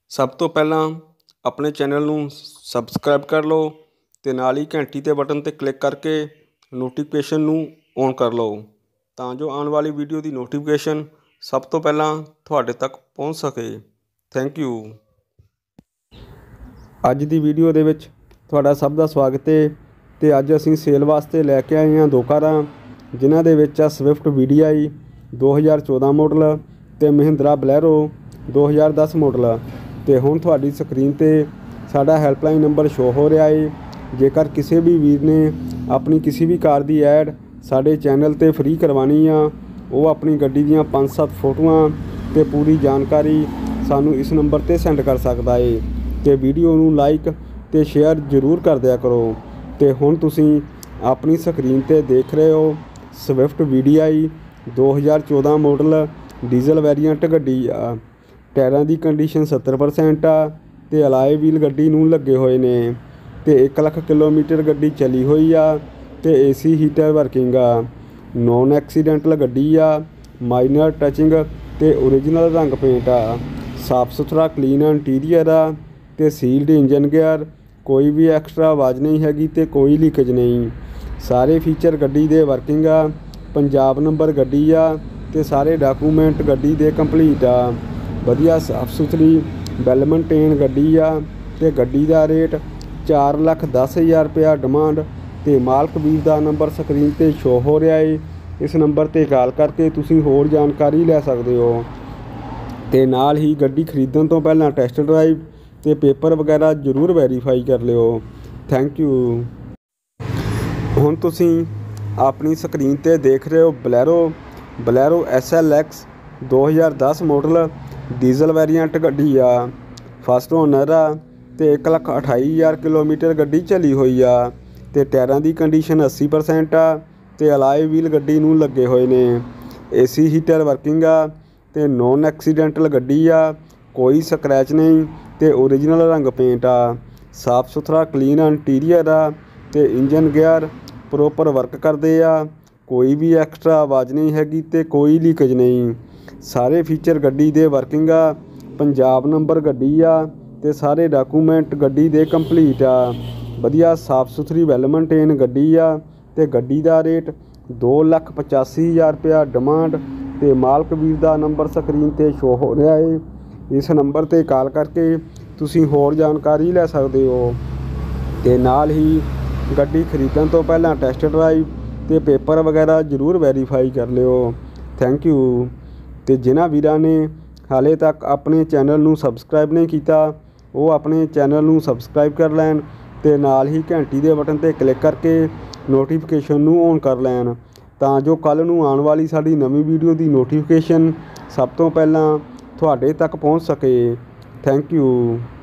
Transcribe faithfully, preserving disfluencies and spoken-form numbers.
सब तो पहला अपने चैनल नूं सबसक्राइब कर लो ते नाल ही घंटी ते बटन ते क्लिक करके नोटिफिकेशन नूं ऑन कर लो तां जो आने वाली वीडियो की नोटिफिकेशन सब तो पहला तुहाडे तक पहुँच सके। Thank you. अज दी वीडियो दे विच तुहाडा सब दा स्वागत है। ते अज असीं सेल वास्ते लैके आए हैं दो कारां जिन्हां दे विच आ स्विफ्ट वी डी आई दो हज़ार चौदह मॉडल ते महिंद्रा बलैरो दो हज़ार दस मॉडल। तो हुण तुहाडी स्क्रीन ते साडा हैल्पलाइन नंबर शो हो रहा है। जेकर किसी भी वीर ने अपनी किसी भी कार की ऐड साडे चैनल ते फ्री करवानी आ वो अपनी गड्डी दीयां पांच सत्त फोटोआं ते पूरी जानकारी सानू इस नंबर ते सेंड कर सकदा है। ते वीडियो नूं लाइक ते शेयर जरूर कर दिया करो। तो हुण तुसीं अपनी स्क्रीन ते देख रहे हो स्विफ्ट वी डी आई दो हज़ार चौदह मॉडल डीजल वेरिएंट गड्डी आ। टायरां दी कंडीशन सत्तर परसेंट आ ते अलाए व्हील गड्डी नूं लगे हुए ने ते एक लख किलोमीटर गड्डी चली हुई आ ते ए सी हीटर वर्किंग आ। नॉन एक्सीडेंटल गड्डी आ। माइनर टचिंग ते ओरिजिनल रंग पेंट आ। साफ सुथरा क्लीन इंटीरियर आ ते सील्ड इंजन गेयर। कोई भी एक्सट्रा आवाज़ नहीं हैगी ते कोई लीकेज नहीं। सारे फीचर गड्डी दे वर्किंग आ। पंजाब नंबर गड्डी आ ते सारे डाकूमेंट गड्डी दे कंप्लीट आ। वधिया साफ सुथरी वैल मेनटेन गड्डी आ ते गड्डी दा रेट चार लख दस हज़ार रुपया डिमांड ते मालक वीर दा नंबर स्क्रीन ते शो हो रहा है। इस नंबर ते कॉल करके तुसीं होर जानकारी लै सकदे हो ते नाल ही गड्डी खरीदण तो पहलां टेस्ट ड्राइव ते पेपर वगैरह जरूर वैरीफाई कर लिओ। Thank you. हुण तुसीं अपनी स्क्रीन ते देख रहे हो Bolero Bolero S L X दो हज़ार दस मॉडल डीजल वेरिएंट गड्डी आ। फस्ट ओनर आ ते एक लख अठाई हज़ार किलोमीटर गड्डी चली हुई आ ते टायरां दी कंडीशन अस्सी परसेंट आ ते अलाए व्हील गड्डी नूं लगे हुए ने। ए सी हीटर वर्किंग आ ते नॉन एक्सीडेंटल गड्डी आ। कोई स्क्रैच नहीं ते ओरिजिनल रंग पेंट आ। साफ सुथरा क्लीन इंटीरियर आ ते इंजन गेयर प्रॉपर वर्क करदे आ। कोई भी एक्सट्रा आवाज़ नहीं हैगी ते कोई लीकेज नहीं। सारे फीचर गड्डी दे वर्किंग आ। पंजाब नंबर गड्डी आ ते सारे डाकूमेंट गड्डी दे कंप्लीट आ। वधिया साफ सुथरी वैल मेनटेन गड्डी आ ते गड्डी दा रेट दो लख पचासी हज़ार रुपया डिमांड ते मालक वीर दा नंबर स्क्रीन ते शो हो रहा है। इस नंबर ते कॉल करके तुसीं होर जानकारी लै सकदे हो ते नाल ही गड्डी खरीदण तो पहलां टेस्ट ड्राइव ते पेपर वगैरह जरूर वैरीफाई कर लिओ। Thank you. तो जिन्हां वीरां ने हाले तक अपने चैनल नूं सबसक्राइब नहीं किया वो अपने चैनल नूं सबसक्राइब कर लैन ते नाल ही घंटी दे बटन ते क्लिक करके नोटिफिकेशन नूं ऑन कर लैन तां जो कल नूं आने वाली साडी नवीं वीडियो की नोटिफिकेशन सब तो पहलां तुहाडे तक पहुँच सके। Thank you.